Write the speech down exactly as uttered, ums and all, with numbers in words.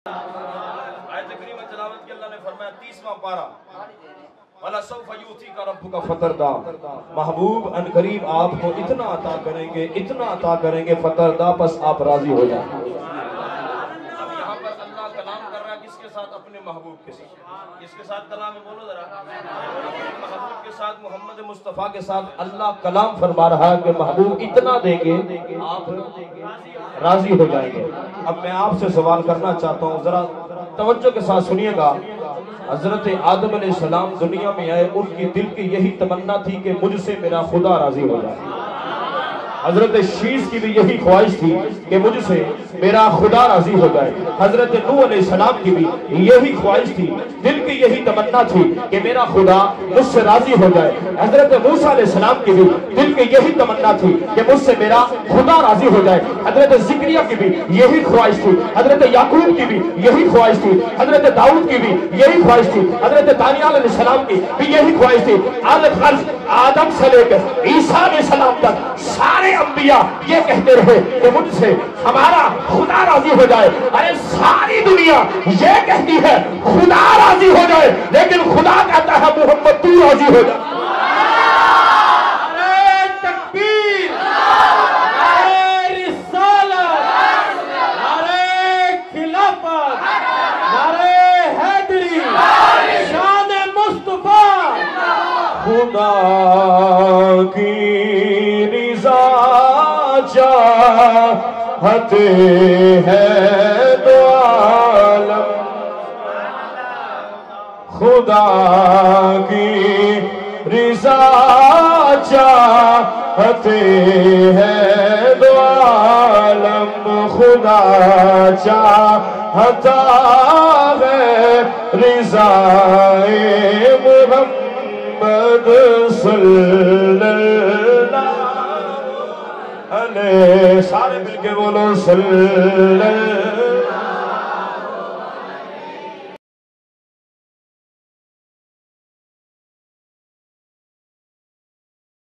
آیت کریمہ تلاوت کی اللہ نے فرمایا تیسواں پارہ وَلَا سَوْفَ يُؤْتِيكَ رَبُّكَ فَتَرْضَىٰ، محبوب ان قریب آپ کو اتنا عطا کریں گے اتنا عطا کریں گے فترضیٰ، پس آپ راضی ہو جائیں گے۔ اب یہاں پر اللہ کلام کر رہا ہے کس کے ساتھ؟ اپنے محبوب کے ساتھ۔ کس کے ساتھ کلام ہے؟ بولو ذرا۔ محبوب کے ساتھ، محمد مصطفیٰ کے ساتھ اللہ کلام فرما رہا ہے کہ محبوب اتنا دیں گے آپ راضی ہو جائیں گے۔ اب میں آپ سے سوال کرنا چاہتا ہوں، ذرا توجہ کے ساتھ سنیے گا۔ حضرت آدم علیہ السلام دنیا میں آئے، ان کی دل کی یہی تمنا تھی کہ مجھ سے میرا خدا راضی ہو جائے۔ حضرت شیش کی بھی یہی خواہش تھی کہ مجھ سے میرا خدا راضی ہو جائے۔ حضرت نوح علیہ السلام کی بھی یہی خواہش تھی، دل کی یہی تمنا تھی کہ میرا خدا مجھ سے راضی ہو جائے۔ حضرت موسیٰ علیہ السلام کی بھی دل کی یہی تمنا تھی کہ مجھ سے میرا خدا راضی ہو جائے۔ حضرت زکریا کی بھی یہی خواہش تھی، حضرت یعقوب کی بھی یہی خواہش تھی، حضرت داؤد کی بھی یہی خواہش تھی، حضرت دانیال علیہ السلام کی بھی یہی خواہش تھی۔ آدم سے لے کر عیسیٰ علیہ السلام تک سارے انبیاء یہ کہتے رہے کہ مجھ سے ہمارا خدا راضی ہو جائے۔ ارے ساری دنیا یہ کہتی ہے خدا راضی ہو جائے، لیکن خدا کہتا ہے محمد تو راضی ہو جائے۔ نعرہ تکبیر، نعرہ رسالت، نعرہ خلافت، نعرہ حیدری، شان مصطفیٰ۔ خدا کی رضا چاہت ہے دو عالم، خدا کی رضا چاہت ہے دو عالم، خدا چاہتا ہے رضا محمد صلی اللہ علیہ، سارے مل کے بولو صلی اللہ